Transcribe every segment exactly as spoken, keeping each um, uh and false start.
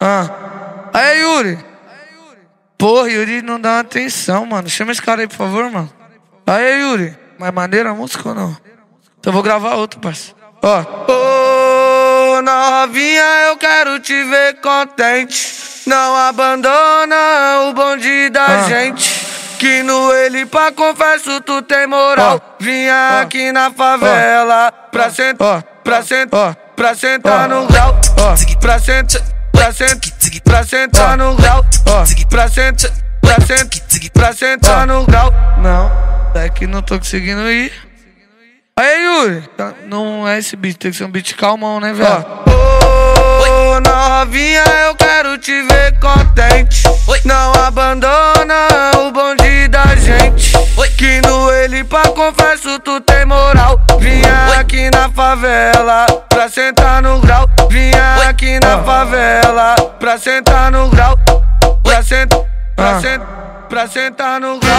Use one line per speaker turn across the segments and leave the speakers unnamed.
Ah. Aí, Yuri. Porra, Yuri não dá atenção, mano. Chama esse cara aí, por favor, mano. Aí, Yuri. Mais maneira a música ou não? Então eu vou gravar outra, parceiro. Ó. Ô, novinha, eu quero te ver contente. Não abandona o bonde da ah. gente. Que no ele pra confesso tu tem moral. Oh. Vinha oh. aqui na favela oh. pra sentar, oh. pra sentar, oh. pra sentar oh. no grau. Oh. Pra sentar, pra sentar, pra sentar oh. no grau. Oh. Pra sentar, pra sentar, pra sentar oh. no grau. Não, é que não tô conseguindo ir. Aí, Yuri, não é esse beat, tem que ser um beat calmão, né, velho? Ô, novinha, eu quero te ver contente. Não abandona o bonde da gente. Que no ele pra confesso tu tem moral. Vinha aqui na favela pra sentar no grau. Vinha aqui na favela pra sentar no grau. Pra sentar, pra sentar, pra sentar no grau.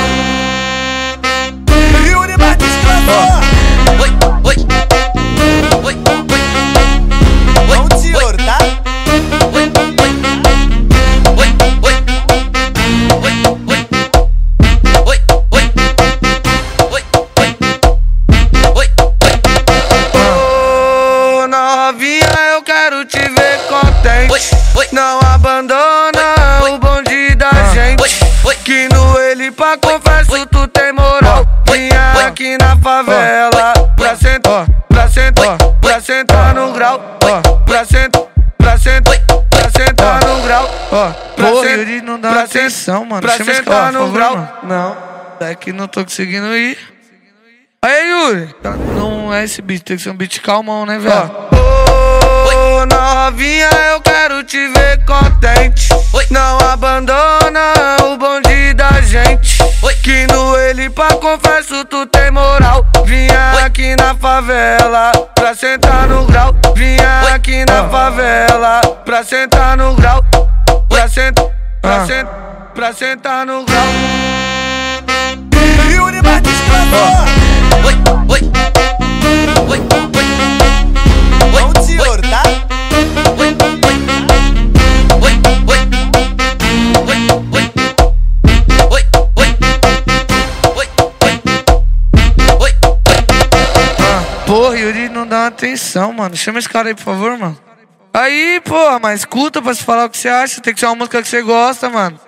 Yuri Batista. Oi, oi, oi, oi, oi, senhor, tá? Oi, oi, oi, oi, oi, oi, oi, oi, oi, oi,
ô, novinha, eu quero te ver contente. Não abandona o bonde da gente. Que no ele pra confesso tu tem moral. Vinha aqui na favela pra sentar, pra sentar, pra sentar no grau. Pra sentar, pra sentar, pra sentar no grau. Porra, Yuri não dá atenção, mano.
Pra sentar no grau.
Não, é que não tô conseguindo ir. Aí, Yuri, não é esse beat, tem que ser um beat calmão, né, velho? Ô, novinha, eu quero te ver contente. Não abandona o bonde da gente. Que no ele pra confesso tu tem moral. Vinha aqui na favela pra sentar no grau. Vinha aqui na favela pra sentar no grau. Pra sentar, pra sentar, pra sentar no grau.
Yuri Batista. Oi, oi, oi, oi, oi, senhor, tá? Oi, oi, oi, oi, oi, oi, oi, oi, oi.
Porra, Yuri não dá atenção, mano. Chama esse cara aí, por favor, mano. Aí, porra, mas escuta pra se falar o que você acha. Tem que ser uma música que você gosta, mano.